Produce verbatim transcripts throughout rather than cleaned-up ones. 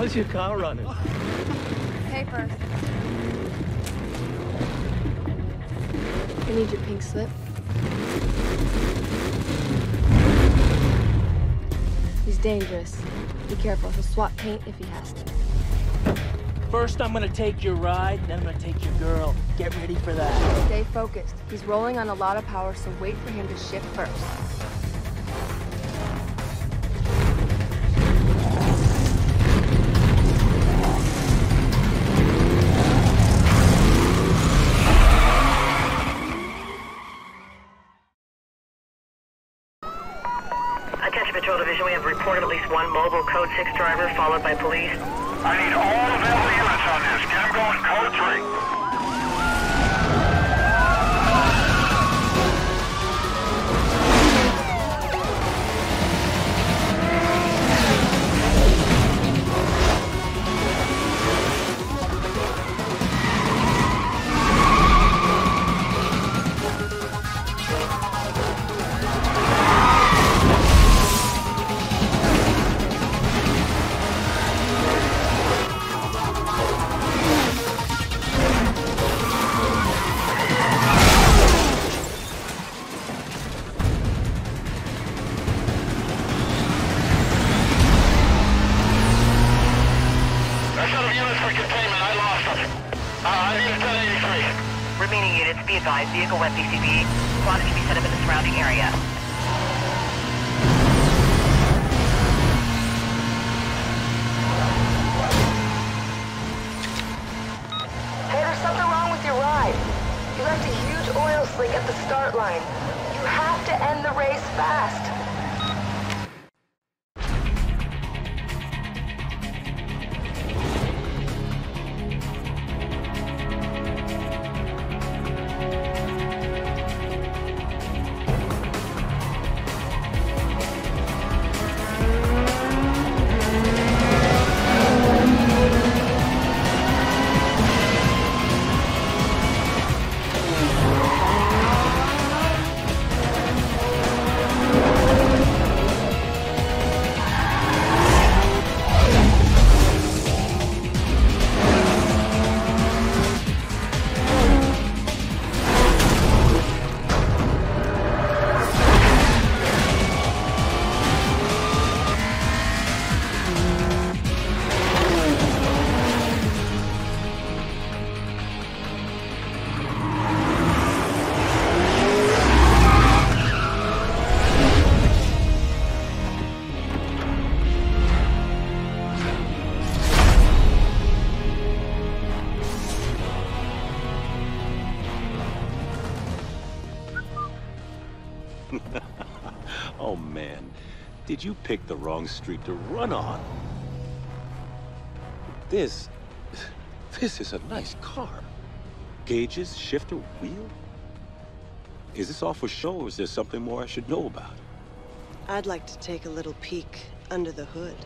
How's your car running? Paper. I need your pink slip. He's dangerous. Be careful, he'll swap paint if he has to. First, I'm gonna take your ride, then I'm gonna take your girl. Get ready for that. Stay focused. He's rolling on a lot of power, so wait for him to shift first. Attention Patrol Division, we have reported at least one mobile Code six driver followed by police. I need all available units on this. Get them going, Code three. Remaining units, be advised, vehicle wet B C B. Squad can be set up in the surrounding area. Hey, there's something wrong with your ride. You left a huge oil slick at the start line. You have to end the race fast. Oh man, did you pick the wrong street to run on? This, this is a nice car. Gauges, shifter, wheel? Is this all for show, or is there something more I should know about? I'd like to take a little peek under the hood.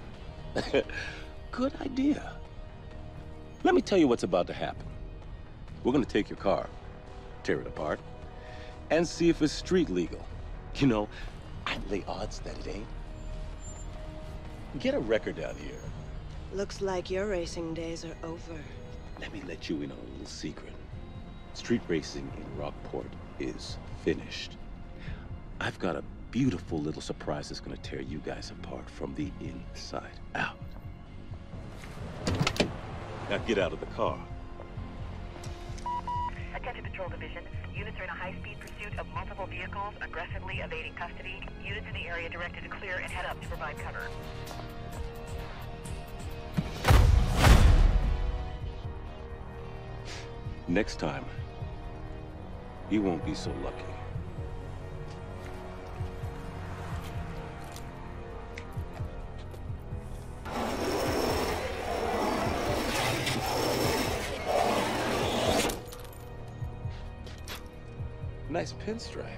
Good idea. Let me tell you what's about to happen. We're gonna take your car, tear it apart, and see if it's street legal. You know, I'd lay odds that it ain't. Get a record out here. Looks like your racing days are over. Let me let you in on a little secret. Street racing in Rockport is finished. I've got a beautiful little surprise that's gonna tear you guys apart from the inside out. Now get out of the car. Attention Patrol Division, units are in a high-speed pursuit of multiple vehicles, aggressively evading custody. Units in the area directed to clear and head up to provide cover. Next time, you won't be so lucky. Nice pinstripe.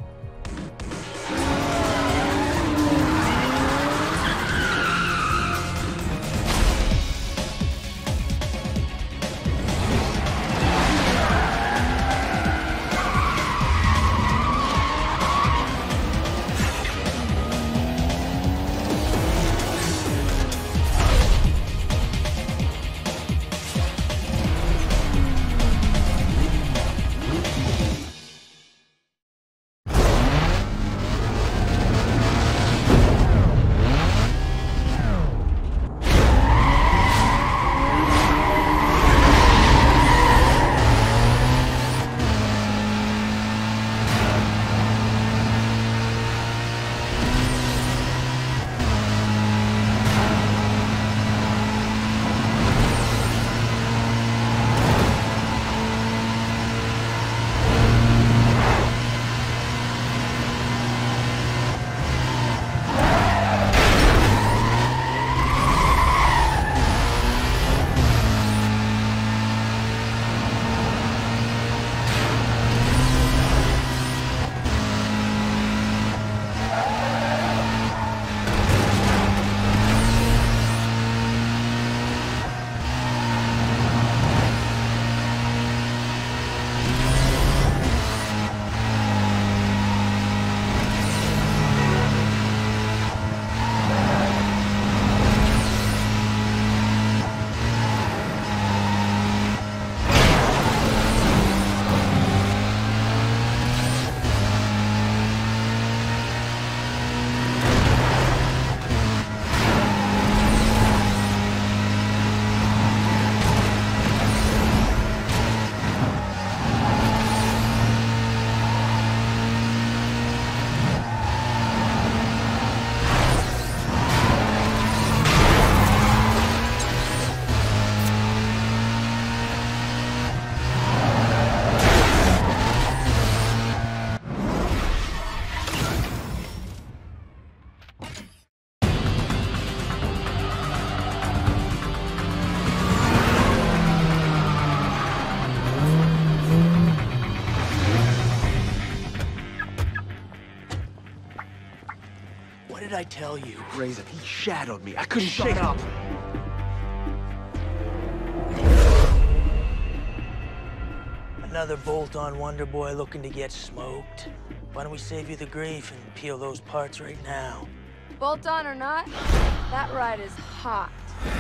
What did I tell you? Razor, he shadowed me. I couldn't shake up. Another bolt-on Wonder Boy looking to get smoked. Why don't we save you the grief and peel those parts right now? Bolt on or not, that ride is hot.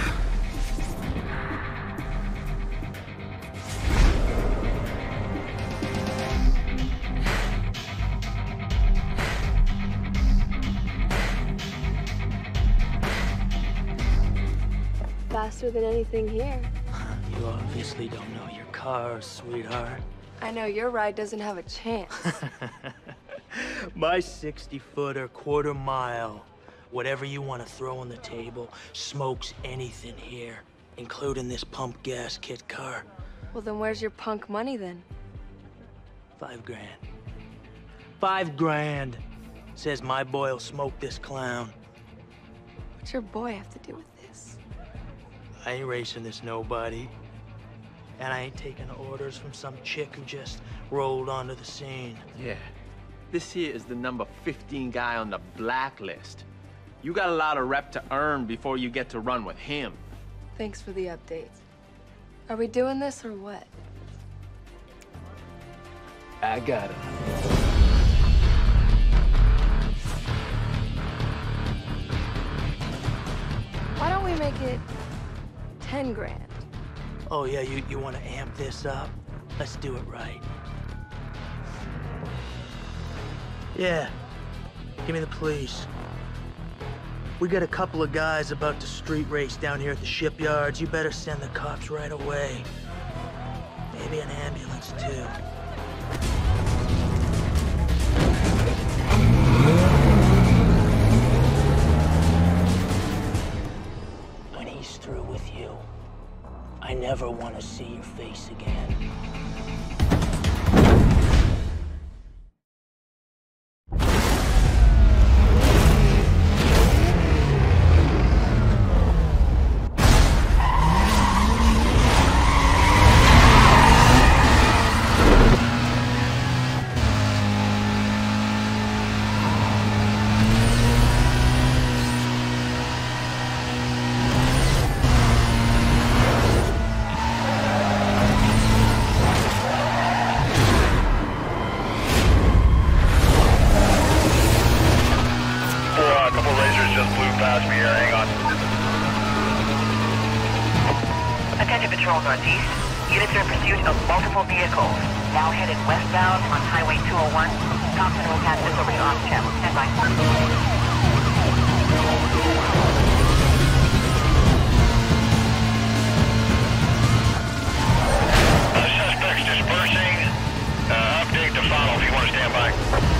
Faster than anything here. You obviously don't know your cars, sweetheart. I know your ride doesn't have a chance. My sixty-footer, quarter mile, whatever you want to throw on the table, smokes anything here, including this pump gas kit car. Well, then where's your punk money then? Five grand. Five grand. Says my boy'll smoke this clown. What's your boy have to do with this? I ain't racing this nobody. And I ain't taking orders from some chick who just rolled onto the scene. Yeah. This here is the number fifteen guy on the blacklist. You got a lot of rep to earn before you get to run with him. Thanks for the updates. Are we doing this or what? I got him. Why don't we make it ten grand? Oh, yeah, you, you want to amp this up? Let's do it right. Yeah, give me the police. We got a couple of guys about to street race down here at the shipyards. You better send the cops right away. Maybe an ambulance, too. When he's through with you, I never want to see your face again. Attention Patrol Northeast. Units are in pursuit of multiple vehicles. Now headed westbound on Highway two oh one. Thompson will pass this over to off channel. Stand by. Suspects dispersing. Uh, update to follow if you want to stand by.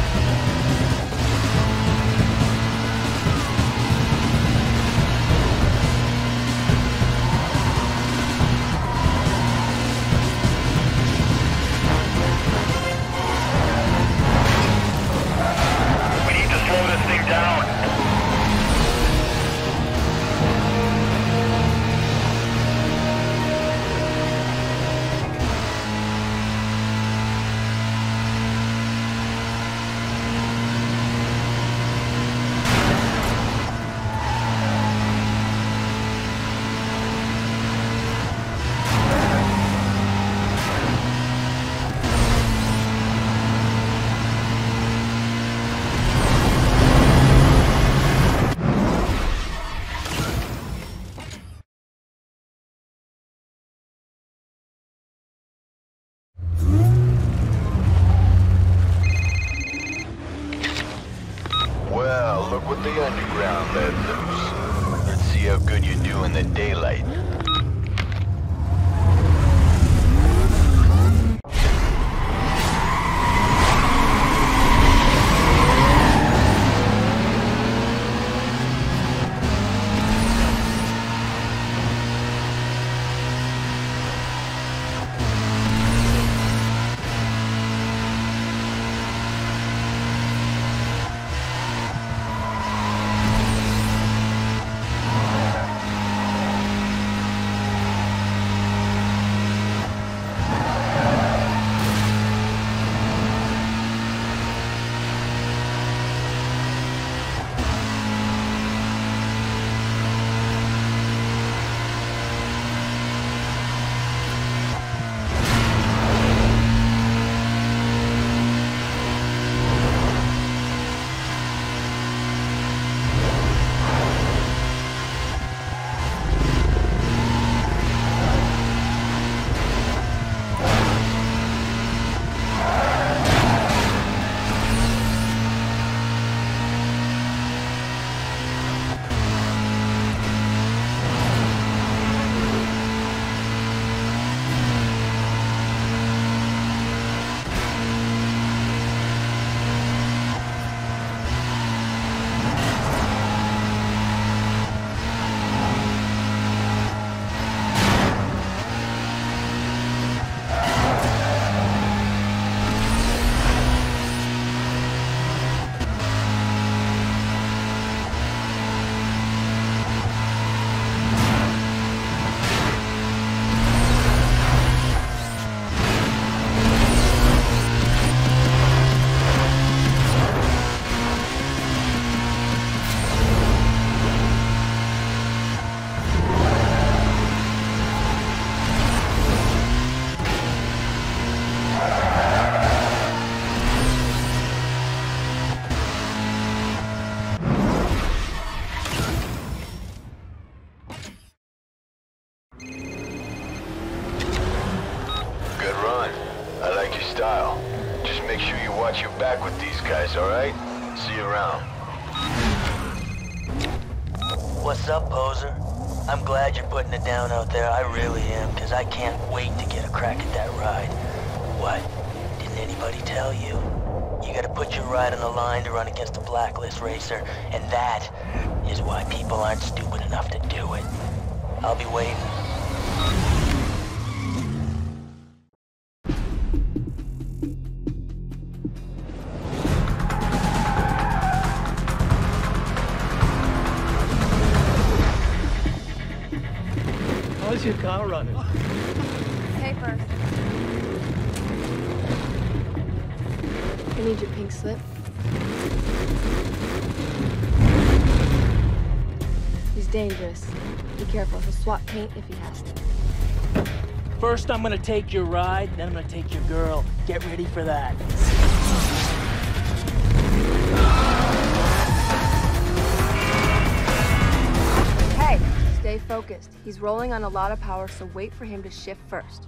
Well, look what the underground let loose. Let's see how good you do in the daylight. guys, alright? See you around. What's up, poser? I'm glad you're putting it down out there. I really am, because I can't wait to get a crack at that ride. What? Didn't anybody tell you? You gotta put your ride on the line to run against a blacklist racer, and that is why people aren't stupid enough to do it. I'll be waiting. How's your car running? Pay first. I need your pink slip. He's dangerous. Be careful. He'll swap paint if he has to. First, I'm gonna take your ride, then I'm gonna take your girl. Get ready for that. Hey, stay focused. He's rolling on a lot of power, so wait for him to shift first.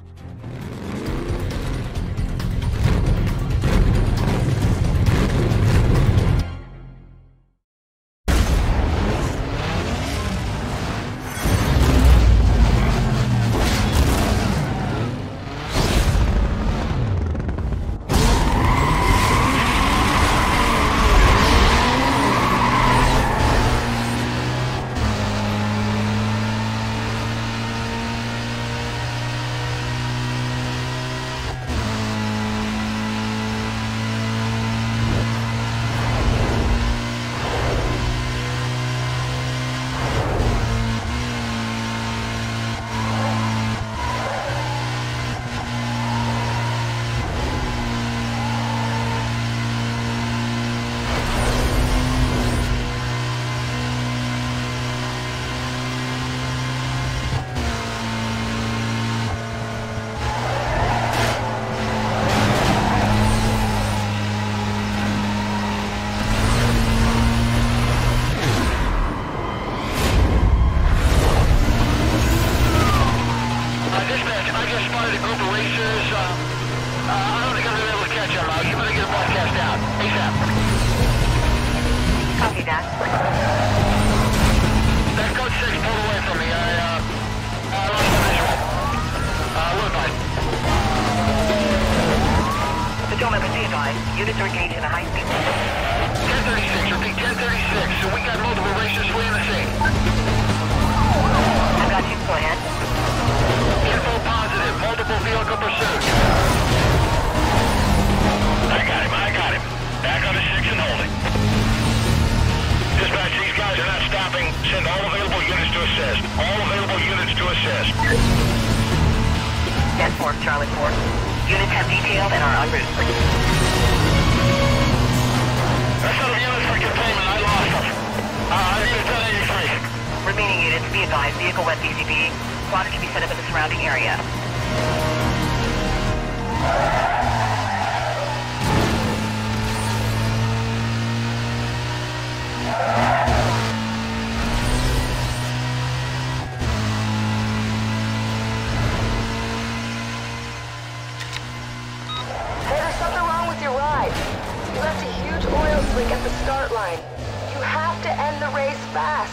Units are engaged in a high-speed ten thirty-six, repeat, ten thirty-six. So we got multiple racers fleeing the scene. I got you, go ahead. Info positive, multiple vehicle pursuit. I got him, I got him. Back on the six and holding. Dispatch, these guys are not stopping. Send all available units to assist. All available units to assist. ten four, Charlie four. Units have detailed and are en route. That's not a unit for containment. I lost them. Uh, I need a ten eighty-three. Remaining units, be advised, vehicle went B C B. Spotter can be set up in the surrounding area. There's something wrong with your ride. You left a huge oil slick at the start line. You have to end the race fast.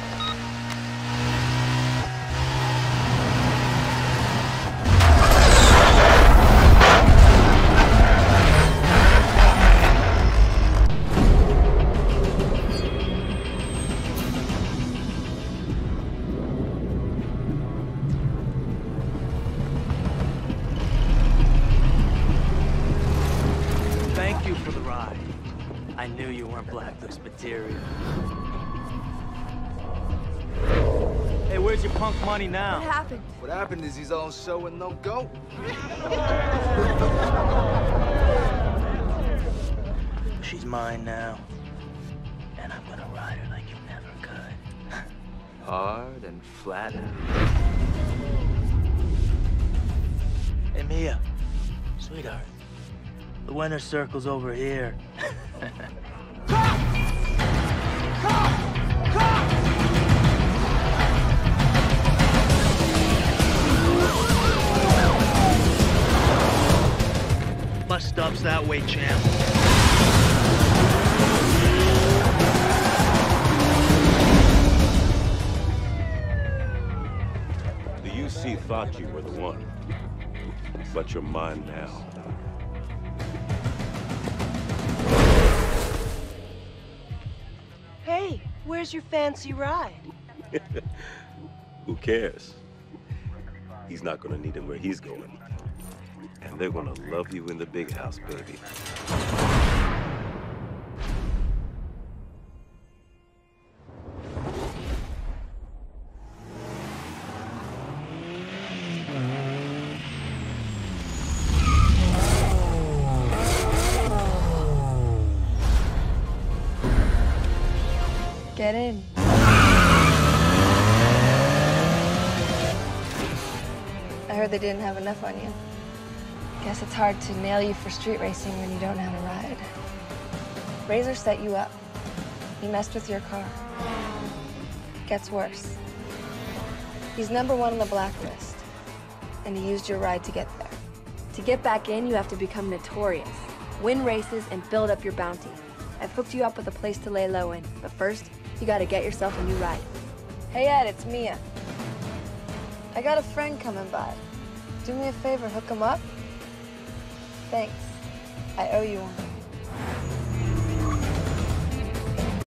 Thank you for the ride. I knew you weren't blacklist material. Hey, where's your punk money now? What happened? What happened is he's all show and no go. She's mine now. And I'm gonna ride her like you never could. Hard and flat. Hey, Mia. Sweetheart. The winner's circle's over here. Bus stop's that way, champ. thought you were the one. But you're mine now. Hey, where's your fancy ride? Who cares? He's not gonna need him where he's going. And they're gonna love you in the big house, baby. Get in. I heard they didn't have enough on you. Guess it's hard to nail you for street racing when you don't have a ride. Razor set you up. He messed with your car. Gets worse. He's number one on the blacklist, and he used your ride to get there. To get back in, you have to become notorious, win races, and build up your bounty. I've hooked you up with a place to lay low in, but first, you gotta get yourself a new ride. Hey Ed, it's Mia. I got a friend coming by. Do me a favor, hook him up? Thanks. I owe you one.